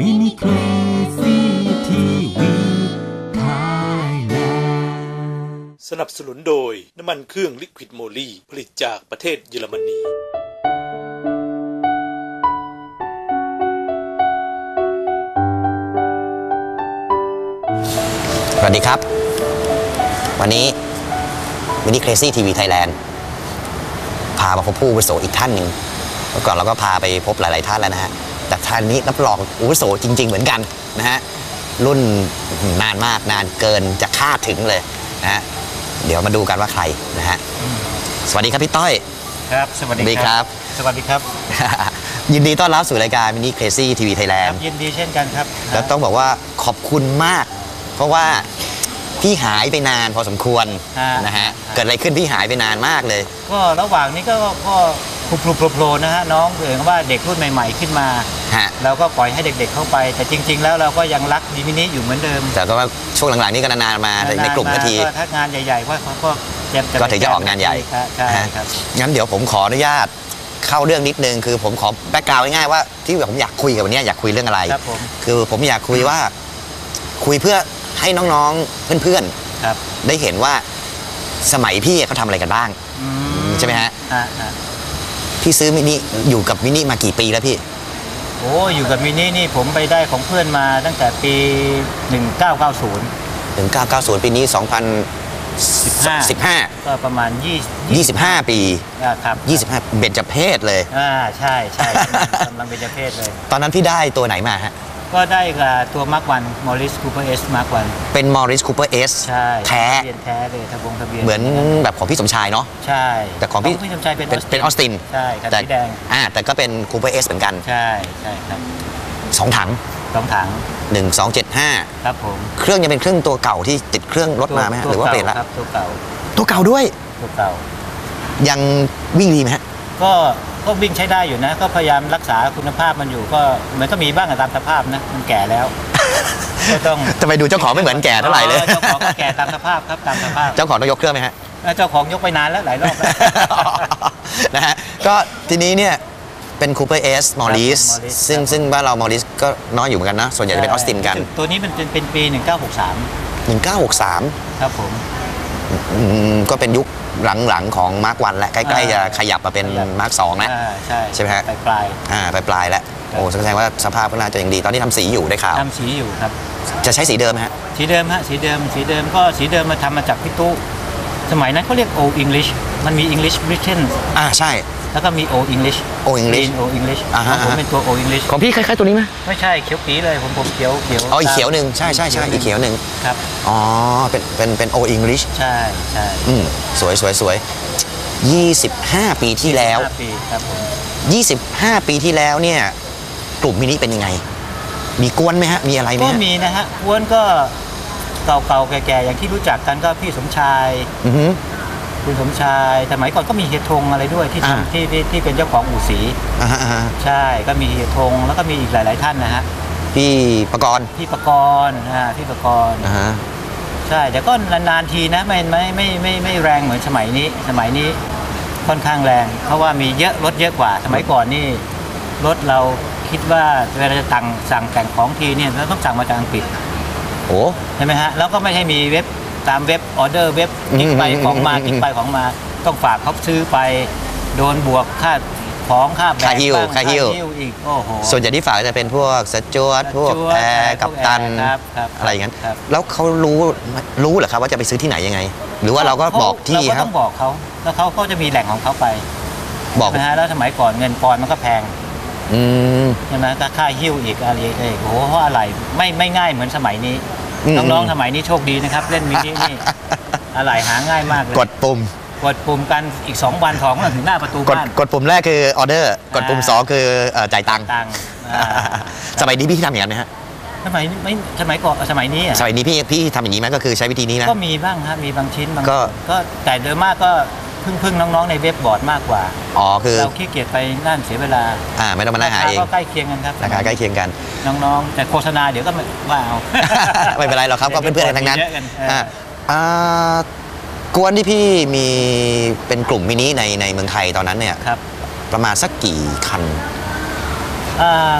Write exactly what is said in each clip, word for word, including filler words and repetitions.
มินิเครซี่ทีวีไทยแลนด์สนับสนุนโดยน้ำมันเครื่องลิควิดโมลีผลิตจากประเทศเยอรมนีสวัสดีครับวันนี้มินิเครซี่ทีวีไทยแลนด์พามาพบผู้อาวุโสอีกท่านหนึ่งเมื่อก่อนเราก็พาไปพบหลายๆท่านแล้วนะฮะแต่ท่านนี้รับรองอาวุโสจริงๆเหมือนกันนะฮะรุ่นนานมากนานเกินจะคาดถึงเลยนะฮะเดี๋ยวมาดูกันว่าใครนะฮะสวัสดีครับพี่ต้อยครับสวัสดีครับสวัสดีครับยินดีต้อนรับสู่รายการมินิเครซี่ทีวีไทยแลนด์ยินดีเช่นกันครับแล้วต้องบอกว่าขอบคุณมากเพราะว่าพี่หายไปนานพอสมควรนะฮะเกิดอะไรขึ้นพี่หายไปนานมากเลยก็ระหว่างนี้ก็ก็พลุโผล่ๆนะฮะน้องเอ่ยว่าเด็กรุ่นใหม่ๆขึ้นมาเราก็ปล่อยให้เด็กๆเข้าไปแต่จริงๆแล้วเราก็ยังรักมินิอยู่เหมือนเดิมแต่ก็ว่าช่วงหลังๆนี้ก็นานๆมาในกลุ่มนาทีถ้างานใหญ่ๆก็เขาก็ก็ถึงจะออกงานใหญ่ใช่ครับงั้นเดี๋ยวผมขออนุญาตเข้าเรื่องนิดนึงคือผมขอแบ็กกราวด์ง่ายๆว่าที่ผมอยากคุยกับวันนี้อยากคุยเรื่องอะไรคือผมอยากคุยว่าคุยเพื่อให้น้องๆเพื่อนๆได้เห็นว่าสมัยพี่เขาทำอะไรกันบ้างใช่ไหมฮะพี่ซื้อมินิอยู่กับมินิมากี่ปีแล้วพี่โอ้อยู่กับมินินี่ผมไปได้ของเพื่อนมาตั้งแต่ปีหนึ่งเก้าเก้าศูนย์หนึ่งเก้าเก้าศูนย์ปีนี้สองพันสิบห้าก็ประมาณยี่สิบห้าปีครับยี่สิบห้าเบญจเพศเลยอ่าใช่ใช่กำลังเบญจเพศเลยตอนนั้นพี่ได้ตัวไหนมาฮะก็ได้กับตัวมาร์ควันมอริสคูเปอร์เอสมาร์ควันเป็นมอริสคูเปอร์เอสใช่แท้ทะเบียนแท้เลยทะบงทะเบียนเหมือนแบบของพี่สมชายเนาะใช่แต่ของพี่สมชายเป็นเป็นออสตินใช่คันสีแดงอ่าแต่ก็เป็นคูเปอร์เอสเหมือนกันใช่ใช่ครับสองถังสองถังหนึ่งสองเจ็ดห้าครับผมเครื่องยังเป็นเครื่องตัวเก่าที่ติดเครื่องรถมาไหมหรือว่าเปลี่ยนละตัวเก่าตัวเก่าด้วยตัวเก่ายังวิ่งดีไหมฮะก็ก็วิ่งใช้ได้อยู่นะก็พยายามรักษาคุณภาพมันอยู่ก็มันก็มีบ้างตามสภาพนะมันแก่แล้วก็ต้องจะไปดูเจ้าของไม่เหมือนแก่เท่าไหร่เลยเจ้าของก็แก่ตามสภาพครับตามสภาพเจ้าของต้องยกเครื่องไหมฮะเจ้าของยกไปนานแล้วหลายรอบแล้วนะฮะก็ทีนี้เนี่ยเป็นคูเปอร์เอสมอริสซึ่งซึ่งบ้านเรามอริสก็น้อยอยู่เหมือนกันนะส่วนใหญ่จะเป็นออสตินกันตัวนี้มันเป็นปีหนึ่งเก้าหกสามหนึ่งเก้าหกสามครับผมก็เป็นยุคหลังๆของมาร์ควันและใกล้ๆจะขยับมาเป็นมาร์คสองนะใช่ใช่ไหมฮะปลายอ่าปลายปลายแล้วโอ้แสดงว่าสภาพก็น่าจะยังดีตอนนี้ทำสีอยู่ได้ข่าวทำสีอยู่ครับจะใช้สีเดิมฮะสีเดิมฮะสีเดิมสีเดิมก็สีเดิมมาทำมาจากพี่ตู้สมัยนั้นเขาเรียก Old English มันมี English Britain อ่าใช่แล้วก็มี Old English Old English Old English ของผมเป็นตัว Old English ของพี่คล้ายๆตัวนี้ไหมไม่ใช่เขียวปีเลยผมผมเขียวเขียวอ๋ออีกเขียวหนึ่งใช่ใช่ใช่อีกเขียวหนึ่งครับอ๋อเป็นเป็นเป็น Old English ใช่ใช่อืมสวยสวยสวยยี่สิบห้าปีที่แล้วปีครับผมยี่สิบห้าปีที่แล้วเนี่ยกลุ่มมินิเป็นยังไงมีกวนไหมฮะมีอะไรไหมก็มีนะฮะกวนก็เก่าๆแก่ๆอย่างที่รู้จักกันก็พี่สมชายคุณสมชายสมัยก่อนก็มีเฮียธงอะไรด้วยที่ที่ที่เป็นเจ้าของอู่สีใช่ก็มีเฮียธงแล้วก็มีอีกหลายๆท่านนะฮะพี่ประกรณ์พี่ประกรณ์นะพี่ประกรณ์ใช่แต่ก็นานๆทีนะไม่ไม่ไม่ไม่ไม่แรงเหมือนสมัยนี้สมัยนี้ค่อนข้างแรงเพราะว่ามีเยอะรถเยอะกว่าสมัยก่อนนี่รถเราคิดว่าเวลาจะสั่งสั่งแต่งของทีเนี่ยเราต้องสั่งมาจากอังกฤษโอ้ใช่ไหมฮะแล้วก็ไม่ให้มีเว็บตามเว็บออเดอร์เว็บกิ๊กไปของมากิ๊กไปของมาต้องฝากเขาซื้อไปโดนบวกค่าของค่าแบกค่าฮิ้วค่าฮิ้วอีกโอ้โหส่วนใหญ่ที่ฝากจะเป็นพวกสจวตพวกแอร์กัปตันอะไรอย่างนั้นแล้วเขารู้รู้เหรอครับว่าจะไปซื้อที่ไหนยังไงหรือว่าเราก็บอกที่ครับเราก็ต้องบอกเขาแล้วเขาก็จะมีแหล่งของเขาไปบอกนะฮะแล้วสมัยก่อนเงินปอนมันก็แพงใช่ไหมค่าฮิ้วอีกอะไรเอ้โอ้โหเพราะอะไรไม่ไม่ง่ายเหมือนสมัยนี้น้องๆสมัยนี้โชคดีนะครับเล่นมินินี่อะไรหาง่ายมากเลยกดปุ่มกดปุ่มกันอีกสองวันของถึงหน้าประตูบ้านกดปุ่มแรกคือออเดอร์กดปุ่มสองคือจ่ายตังค์สมัยนี้พี่ทำอย่างนั้นไหมฮะสมัยไม่สมัยก่อนสมัยนี้อ่ะสมัยนี้พี่พี่ทำอย่างนี้ไหมก็คือใช้วิธีนี้นะก็มีบ้างครับมีบางชิ้นบางก็ก็แต่โดยมากก็พึ่งพึ่งน้องๆในเว็บบอร์ดมากกว่าอ๋อคือเราขี้เกียจไปนั่นเสียเวลาอ่าไม่ต้องมานั่งหาเองก็ใกล้เคียงกันครับราคาใกล้เคียงกันน้องๆแต่โฆษณาเดี๋ยวก็ไม่ว่าเอาไม่เป็นไรหรอกครับก็เป็นเพื่อนกันทั้งนั้นอ่ากวนที่พี่มีเป็นกลุ่มมินิในในเมืองไทยตอนนั้นเนี่ยประมาณสักกี่คันอ่าก็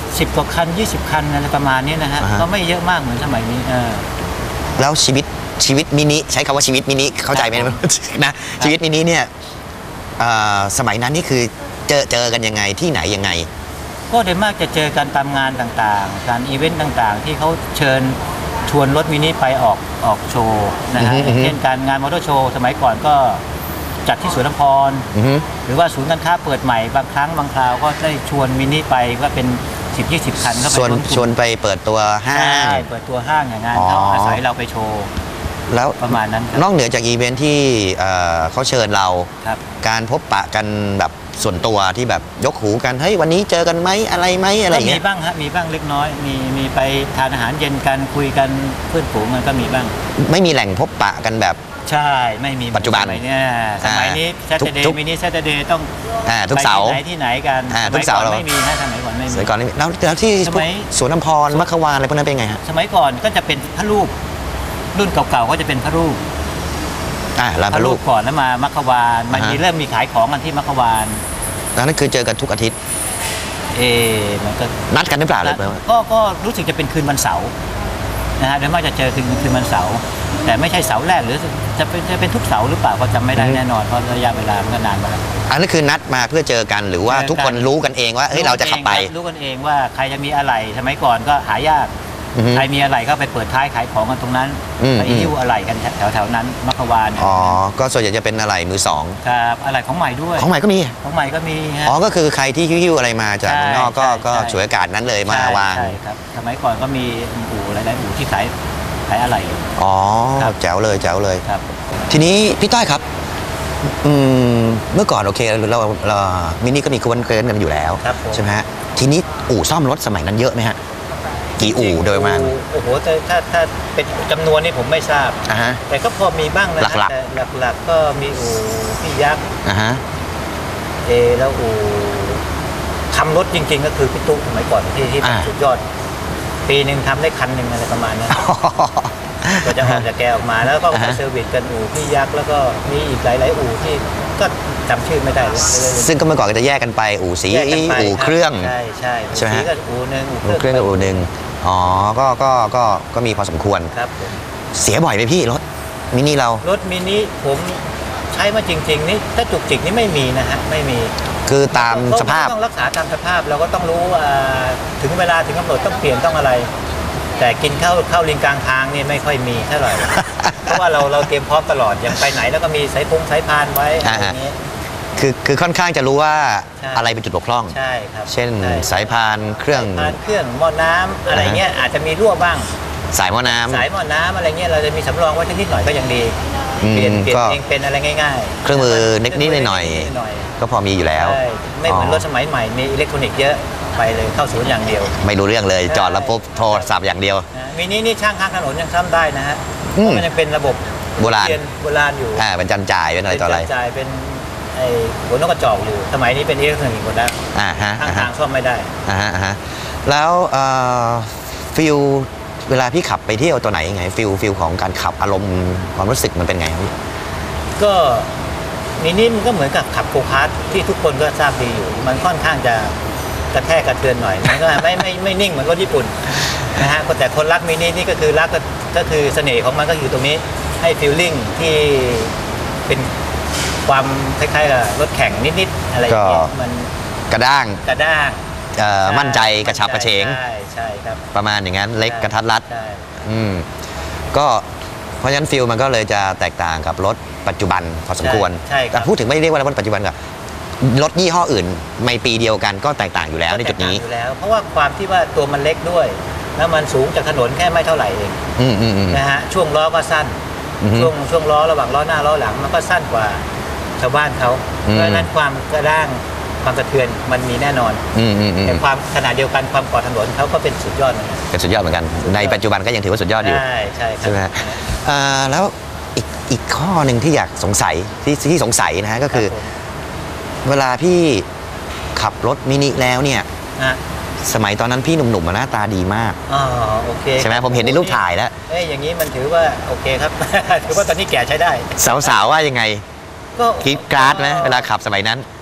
สิบกว่าคันยี่สิบคันอะไรประมาณนี้นะฮะอ่าฮะก็ไม่เยอะมากเหมือนสมัยนี้เออแล้วชีวิตชีวิตมินิใช้คำว่าชีวิตมินิเข้าใจไหมครับนะชีวิตมินิเนี่ยเอ่อสมัยนั้นนี่คือเจอเจอกันยังไงที่ไหนยังไงก็โดยมากจะเจอกันตามงานต่างๆ การอีเวนต์ต่างๆ ที่เขาเชิญชวนรถมินิไปออกออกโชว์นะฮะอือฮึอือฮึเช่นการงานมอเตอร์โชว์สมัยก่อนก็จัดที่สวนน้ำพรอือฮึหรือว่าศูนย์การค้าเปิดใหม่บางครั้งบางคราวก็ได้ชวนมินิไปก็เป็นสิบยี่สิบคันเข้าไปชวนร่วมกลุ่มชวนไปเปิดตัวห้าใช่งเปิดตัวห้างอย่างนั้นอ๋อเขาอาศัยเราไปโชว์แล้วประมาณนั้นครับนอกเหนือจากอีเวนท์ที่เอ่อเขาเชิญเราครับการพบปะกันแบบส่วนตัวที่แบบยกหูกันเฮ้ยวันนี้เจอกันไหมอะไรไหมอะไรอก็ย่างมีเงี้ยบ้างฮะมีบ้างเล็กน้อย มีมีไปทานอาหารเย็นกันคุยกันเพื่อนฝูงกันก็มีบ้างไม่มีแหล่งพบปะกันแบบใช่ไม่มีปัจจุบันสมัยเนี้ยสมัยนี้อ่า s ซ t เดทุกย์มินิ s ซ t เดย์ต้องอ่าทุกเสาร์ไปที่ไหนที่ไหนกันอ่าสทุมักยเสาร์ก่อนเราไม่มีนะสมัยก่อนไม่สมีมัยก่อนนี่แล้วแล้วที่สมัยสวนน้ำพรมัคควานอะไรพวกนั้นเป็นไงฮะสมัยก่อนก็จะเป็นพระรูปรุ่นเก่าๆก็จะเป็นพระรูปอ่าลานพระลูกก่อนแล้วมามัคควานมันอ่าฮะมีเริ่มมีขายของกันที่มัคควานแล้วนั่นคือเจอกันทุกอาทิตย์เอมันก็นัดกันหรือเปล่าเลยก็ก็รู้สึกจะเป็นคืนวันเสาร์นะฮะโดยมากจะเจอคืนคืนวันเสาร์แต่ไม่ใช่เสาร์แรกหรือจะเป็นจะเป็นทุกเสาร์หรือเปล่าก็จำไม่ได้แน่นอนเพราะระยะเวลามันก็นานมาแล้วอันนั้นคือนัดมาเพื่อเจอกันหรือว่าเจอกันทุกคนรู้กันเองว่าเฮ้ยเราจะขับไปรู้กันเองว่าใครจะมีอะไรสมัยก่อนก็หายากอือฮึใครมีอะไรก็ไปเปิดท้ายขายของกันตรงนั้นอืมไปหิ้วอะไรกันแถวๆนั้นมัคควานอ๋อก็ส่วนใหญ่จะเป็นอะไรมือสองครับอะไรของใหม่ด้วยของใหม่ก็มีของใหม่ก็มีฮะอ๋อก็คือใครที่หิ้วๆอะไรมาจากใช่เมืองนอกก็ใช่ก็ใช่ฉวยโอกาสนั้นเลยมาใช่วางใช่ครับสมัยก่อนก็มีอู่หลายๆอู่ที่ขายขายอะไรอยู่อ๋อครับแจ๋วเลยแจ๋วเลยครับทีนี้พี่ต้อยครับอืมเมื่อก่อนโอเคเราเราเรามินิก็มีกวนเกินกันอยู่แล้วครับผมใช่ไหมฮะทีนี้อู่ซ่อมรถสมัยนั้นเยอะไหมฮะกี่อู่โดยประมาณโอ้โหแต่ถ้าถ้าเป็นจำนวนนี่ผมไม่ทราบอ่าฮะแต่ก็พอมีบ้างนะหลักๆแต่หลักๆก็มีอู่พี่ยักษ์อ่าฮะเอแล้วอู่ทำรถจริง ๆ ก็คือพี่ตุ๊กสมัยก่อนที่ที่เป็นสุดยอด ปีหนึ่งทำได้คันหนึ่งอะไรประมาณนั้น ก็จะออกจากแกออกมาแล้วก็อ่าไปฮะเซอร์วิสกันอู่พี่ยักษ์แล้วก็มีอีกหลายๆอู่ที่ก็จำชื่อไม่ได้เลยซึ่งก็เมื่อก่อนก็จะแยกกันไปอู่สีแยกกันไปอู่เครื่องใช่ใช่ใช่ไหมสีฮะก็อู่หนึ่งอู่เครื่องกับอู่หนึ่งอ๋อก็ก็ก็ก็มีพอสมควรครับผมเสียบ่อยไหมพี่รถมินิเรารถมินิผมใช้มาจริง ๆ นี่ถ้าจุกจิกนี่ไม่มีนะฮะไม่มีคือตามสภาพต้องรักษาตามสภาพเราก็ต้องรู้ว่าถึงเวลาถึงกำหนดต้องเปลี่ยนต้องอะไร แต่กินข้าวข้าวลิงกลางทางนี่ไม่ค่อยมีเท่าไหร่ เพราะว่าเราเราเตรียมพร้อมตลอดอย่างไปไหนแล้วก็มีสายพงสายพานไว้อะไรอย่างนี้คือคือค่อนข้างจะรู้ว่าใช่อะไรเป็นจุดบกพร่องใช่ครับเช่นใช่สายพานเครื่องสายพานเครื่องหม้อน้ำอะไรเงี้ยอาจจะมีรั่วบ้างสายหม้อน้ำสายหม้อน้ำอะไรเงี้ยเราจะมีสำรองไว้นิดหน่อยก็ยังดีอืมเปลี่ยนเปลี่ยนก็เองเป็นอะไรง่ายๆเครื่องมือนิดๆหน่อยนิดๆหน่อยก็พอมีอยู่แล้วใช่ไม่เหมือนรถสมัยใหม่มีอิเล็กทรอนิกส์เยอะไปเลยเข้าศูนย์อย่างเดียวไม่รู้เรื่องเลยใช่จอดแล้วปุ๊บโทรศัพท์อย่างเดียวนะมินินี่ช่างข้างถนนยังซ่อมได้นะฮะอืเพมราะมันยังเป็นระบบโบราณเยนโบราณอยู่อ่าเป็นจันจ่ายเป็นอะไรต่ออะไรเป็นจ่ายเป็นไอ้หัวนกกระจอกอยู่ สมัยนี้เป็นอิเล็กทรอนิกส์หมดแล้วอ่าฮะข้างอ่าทาฮะงซ่อมไม่ได้อ่าฮะอ่าฮะแล้วเอ่อฟิลเวลาพี่ขับไปเที่ยวตัวไหนยังไงฟิลฟิลของการขับอารมณ์ความรู้สึกมันเป็นไงครับพี่ก็มินิมันก็เหมือนกับขับโกคาร์ทที่ทุกคนก็ทราบดีอยู่ มันค่อนข้างจะกระแทกกระเทือนหน่อยมันก็ไม่ไม่ไม่นิ่งเหมือนรถญี่ปุ่นนะฮะแต่คนรักมินินี่ก็คือรักก็ก็คือเสน่ห์ของมันก็อยู่ตรงนี้ให้ฟีลลิ่งที่เป็นความคล้ายๆกับรถแข่งนิดๆอะไรอย่างเงี้ยมันกระด้างกระด้างเอ่อมั่นใจกระชับกระเฉงใช่ใช่ครับประมาณอย่างนั้นเล็กกระทัดรัดใช่อืมก็เพราะฉะนั้นฟิลมันก็เลยจะแตกต่างกับรถปัจจุบันพอสมควรใช่คแต่รับพูดถึงไม่ได้เรียกว่ารถปัจจุบันกับรถยี่ห้ออื่นในปีเดียวกันก็แตกต่างอยู่แล้วในจุดนี้ก็แตกต่างอยู่แล้ว เพราะว่าความที่ว่าตัวมันเล็กด้วย แล้วมันสูงจากถนนแค่ไม่เท่าไหร่เองอืมอืมอืมนะฮะช่วงล้อก็สั้นอือฮึช่วงช่วงล้อระหว่างล้อหน้าล้อหลังมันก็สั้นกว่าชาวบ้านเขาอืมเพราะฉะนั้นความกระด้างความสะเทือนมันมีแน่นอนอืมอืมอืมแต่ความขนาดเดียวกันความกอดถนนเขาก็เป็นสุดยอดเหมือนกันเป็นสุดยอดเหมือนกัน ในปัจจุบันก็ยังถือว่าสุดยอดอยู่ใช่ใช่ครัใช่ไหมฮะอ่าแล้วอีกอีกข้อหนึ่งที่อยากสงสัยที่ที่สงสัยนะฮะก็คือรับผมเวลาพี่ขับรถมินิแล้วเนี่ยนะสมัยตอนนั้นพี่หนุ่มๆมาหน้าตาดีมากอ๋อโอเคใช่ไหมผมเห็นในรูปถ่ายแล้วเอ้ยอย่างนี้มันถือว่าโอเคครับ ถือว่าตอนนี้แก่ใช้ได้สาวๆว่ายังไงก็กรีดกราดไหมเวลาขับสมัยนั้น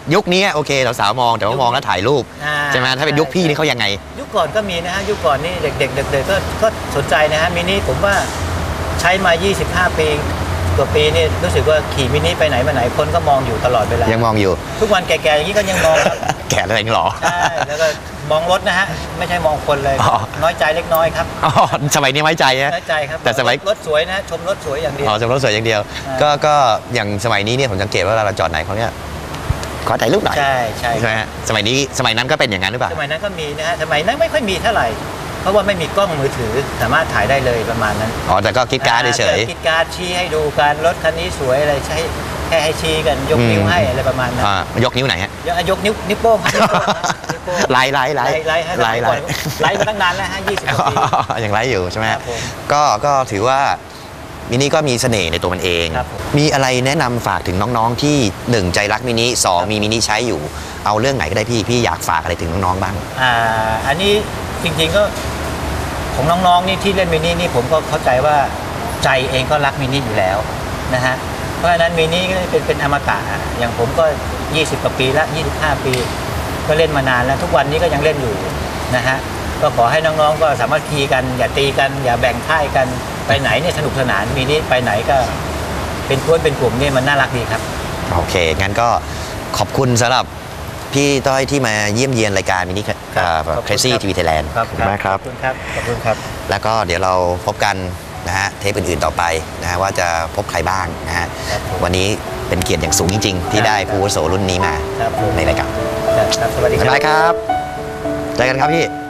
ยุคนี้โอเคเราสาวมองแต่ว่ามองแล้วถ่ายรูปอ่าใช่ไหมถ้าเป็นยุคพี่นี่เขายังไงยุคก่อนก็มีนะฮะยุคก่อนนี่เด็กๆเด็กๆก็ก็สนใจนะฮะมินิผมว่าใช้มา ยี่สิบห้า ปีกว่าปีนี่รู้สึกว่าขี่มินิไปไหนมาไหนคนก็มองอยู่ตลอดเวลายังมองอยู่ทุกวันแก่ๆอย่างนี้ก็ยังมองครับแก่แล้วยังหรอใช่แล้วก็มองรถนะฮะไม่ใช่มองคนเลยอ๋อน้อยใจเล็กน้อยครับอ๋อสมัยนี้ไว้ใจฮะน้อยใจครับแต่สมัยรถสวยนะชมรถสวยอย่างเดียวอ๋อจำรถสวยอย่างเดียวอ่าก็ก็อย่างสมัยนี้เนี่ยผมสังเกตว่าเวลาเราจอดไหนเขาเนี่ยขอถ่ายรูปหน่อยใช่ใช่ใช่ไหมฮะสมัยนี้สมัยนั้นก็เป็นอย่างนั้นหรือเปล่าสมัยนั้นก็มีนะฮะสมัยนั้นไม่ค่อยมีเท่าไหร่ เพราะว่าไม่มีกล้องมือถือสามารถถ่ายได้เลยประมาณนั้นอ๋อแต่ก็คิดการ์ดเฉยคิดการ์ดชี้ให้ดูการรถคันนี้สวยอะไรใช้แค่ให้ชี้กันยกอืมนิ้วให้อะไรประมาณๆนั้นอ่ายกนิ้วไหนฮะยกยกนิ้วนิ้วโป้งครับนิ้วโป้งนะนิ้วโป้งไลน์ไลน์ไลน์ไลน์ให้ไลน์ไลน์ไลน์มาตั้งนานแล้วฮะยี่สิบกว่าปียังไลฟ์อยู่ใช่ไหมคฮะรับผมก็ก็ถือว่ามินิก็มีเสน่ห์ในตัวมันเองครับผมมีอะไรแนะนำฝากถึงน้องๆที่หนึ่งใจรักมินิสองมีมินิใช้อยู่เอาเรื่องไหนก็ได้พี่พี่อยากฝากอะไรถึงน้องๆบ้างอ่าอันนี้จริงๆก็ของน้องๆนี่ที่เล่นมินินี่ผมก็เข้าใจว่าใจเองก็รักมินิอยู่แล้วนะฮะเพราะฉะนั้นมินิก็เป็นเป็นอมตะอย่างผมก็ยี่สิบกว่าปีละยี่สิบห้าปี ก็เล่นมานานแล้วทุกวันนี้ก็ยังเล่นอยู่นะฮะก็ขอให้น้องๆก็สามารถคีกันอย่าตีกันอย่าแบ่งค่ายกันไปไหนเนี่ยสนุกสนานมินิไปไหนก็เป็นกวนเป็นกลุ่มนี่มันน่ารักดีครับโอเค งั้นก็ขอบคุณสำหรับพี่ต้อยที่มาเยี่ยมเยียนรายการมินิขอบคุณเครซี่ครับทีวีไทยแลนด์ครับขอบคุณมากครับขอบคุณครับขอบคุณครับแล้วก็เดี๋ยวเราพบกันนะฮะเทปอื่นๆต่อไปนะฮะว่าจะพบใครบ้างนะฮะครับผมวันนี้เป็นเกียรติอย่างสูงจริง ๆ ที่ได้ผู้อาวุโสรุ่นนี้มาครับผมในรายการครับสวัสดีบ๊ายครับบายครับเจอกันครับพี่